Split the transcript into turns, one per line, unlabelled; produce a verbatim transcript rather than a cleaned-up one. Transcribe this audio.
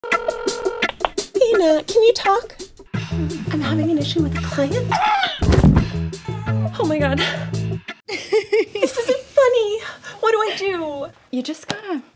Hey, Nat, can you talk? I'm having an issue with a client. Oh my god. This isn't funny. What do I do?
You just gotta